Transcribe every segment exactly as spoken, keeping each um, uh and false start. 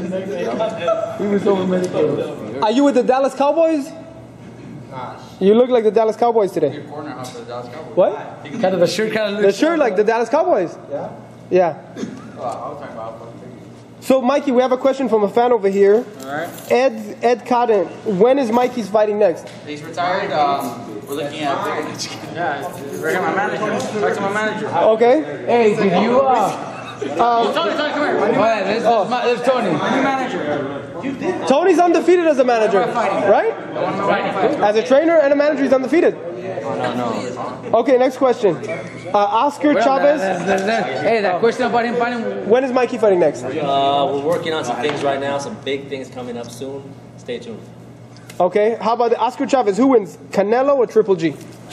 He was over medicated. Are you with the Dallas Cowboys? Nah. You look like the Dallas Cowboys today. Your corner house for the Dallas Cowboys. What? Kind of the shirt kind of The shirt like the Dallas Cowboys. Yeah? Yeah. Oh, I was talking about fucking figures. So, Mikey, we have a question from a fan over here. Alright. Ed Ed Cotton. When is Mikey's fighting next? He's retired. Um, we're looking at bigger. Yeah, we're getting my manager. Talk to my manager. Okay. Hey, did you, uh... Um, Tony, Tony, come here. My new Wait, this, Oh. is my, this is Tony. My new manager. Tony's undefeated as a manager, right? As a trainer and a manager, he's undefeated. Oh, no, no. Okay, next question. Uh, Oscar Well, Chavez. that- that- that- hey, that question about him fighting... When is Mikey fighting next? Uh, we're working on some things right now, some big things coming up soon. Stay tuned. Okay, how about the Oscar Chavez? Who wins, Canelo or Triple G?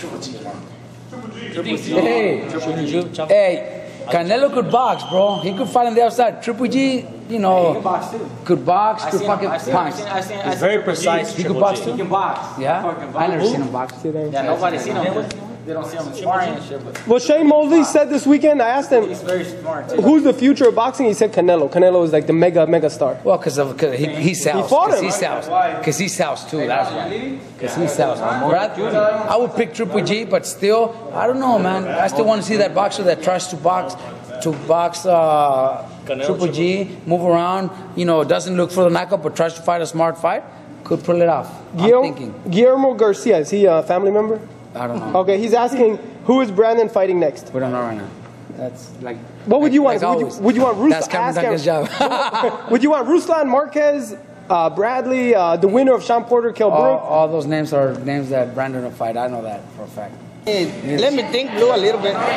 Hey, hey, Canelo could box, bro. He could fight on the outside. Triple G, you know, could box, could fucking punch. He's very precise. He could Triple box G. too? He can box. Yeah? I never seen him box. Yeah, nobody's seen him. They don't see him sparring and shit, but Well, Shane Mosley said this weekend, I asked him, he's very smart too. who's the future of boxing? He said Canelo. Canelo is like the mega, mega star. Well, because of cause he, he sells. He fought Cause him. he sells. Because he sells too. That's why. Because he sells. But I, I would pick Triple G, but still, I don't know, man. I still want to see that boxer that tries to box, to box uh, Triple G, move around. You know, doesn't look for the knockout, but tries to fight a smart fight. Could pull it off. I'm Guillermo, thinking. Guillermo Garcia, is he a family member? I don't know. Okay, he's asking, who is Brandon fighting next? We don't know right now. That's like. What would you want? like would, you, always. would you want Ruslan? That's Cameron ask Duncan's Cam- job. Would you want Ruslan, Marquez, uh, Bradley, uh, the winner of Sean Porter, Kell all, Brook? all those names are names that Brandon will fight. I know that for a fact. Let me think, Blue, a little bit.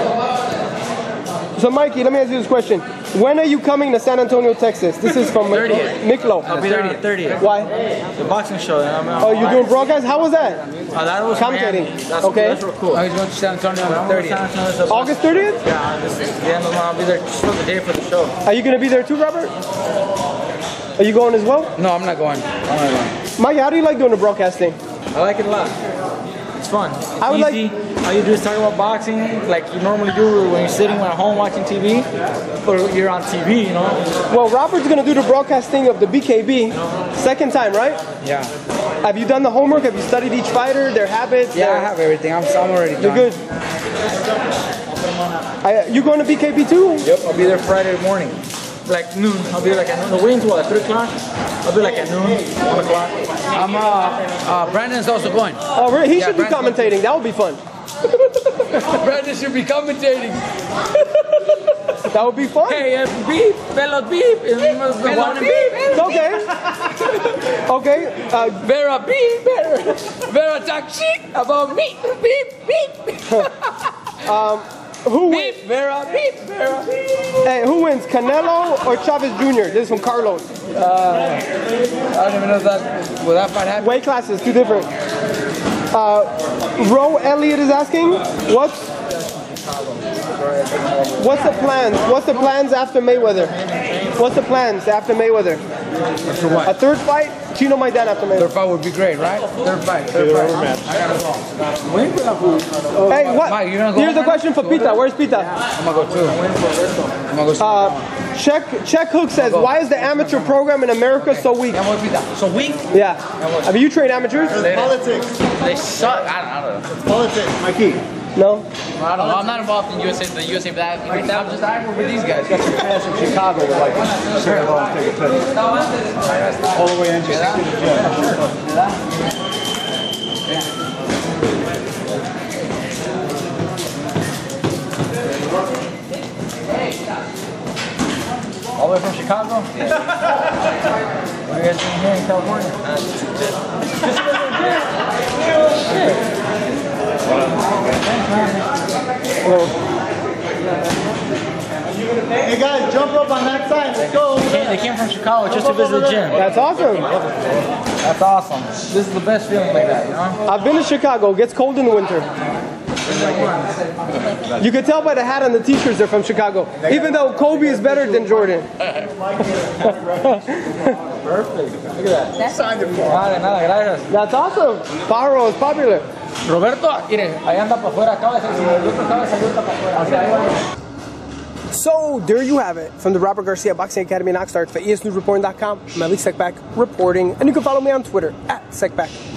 So, Mikey, let me ask you this question. When are you coming to San Antonio, Texas? This is from thirtieth. Miklo. I'll be there on the thirtieth. Why? The boxing show. I'm, I'm, Oh, you're doing broadcast? How was that? Oh, that was Commentating. Miami. That's, Okay. That's real cool. Oh, he's going to San Antonio on the thirtieth. August thirtieth? Yeah, this is the end of the month. I'll be there just for the day for the show. Are you going to be there too, Robert? Are you going as well? No, I'm not going. I'm not going. Mike, how do you like doing the broadcasting? I like it a lot. It's fun. It's I would easy. All you do is talk about boxing like you normally do when you're sitting at home watching T V, but you're on T V, you know? Well, Robert's going to do the broadcasting of the B K B. Second time, right? Yeah. Have you done the homework? Have you studied each fighter, their habits? Yeah, I their- have everything. I'm, I'm already done. You're good. I, you going to B K B too? Yep, I'll be there Friday morning. Like noon. I'll be there like at noon. The weigh-in's what, at three o'clock? I'll be like at noon, one o'clock. I'm, uh, uh, Brandon's also going. Oh, really? He Yeah, should be Brandon's commentating. That would be fun. Brandon should be commentating. That would be fun. Hey, uh, beep, fellow beep. Fellow beep. It's okay. Okay. Uh, Vera beep, Vera. Vera talk shit about me. Beep, beep. um, who Beep, wins? Vera, beep, Vera. Hey, who wins? Canelo or Chavez Junior? This is from Carlos. Uh, I don't even know if that, will that fight happen? Weight classes, two different. Uh, Ro Elliott is asking, what's what's the plans? What's the plans after Mayweather? What's the plans after Mayweather? For what? A third fight? Chino Maidan after Mayweather. Third fight would be great, right? Third fight, third fight. I gotta go. Hey, what? Mike, you gonna go Here's home a question for right now? Pita. Where's Pita? I'm gonna go too. I'm gonna go. Uh, Check Check Hook says, why is the amateur program in America so weak? So weak? Yeah. Have you trained amateurs? Politics. They suck. I don't, I don't know. Politics, Mikey. No? I don't know. I'm not involved in U S A, the U S A flag. I'm just I work with these guys. Got some fans from Chicago that like to sit at home and take a picture. All the way in just to get a All the way from Chicago? Yeah. What are you guys doing here in California? Uh, Hey guys, jump up on that side. Let's go. They came, they came from Chicago just to visit the gym. That's awesome. That's awesome. This is the best feeling like that, you know? I've been to Chicago. It gets cold in the winter. You can tell by the hat and the t-shirts they're from Chicago. Even though Kobe is better than Jordan. Perfect. Look at that. Signed it for. Nada, nada, gracias. That's awesome. Paro is popular. Roberto, mire, ahí anda para afuera, acaba de salir, acaba de salir para afuera. So there you have it from the Robert Garcia Boxing Academy in Oxnard for E S News Reporting dot com. I'm Ali Sekbak reporting, and you can follow me on Twitter at Sekbak.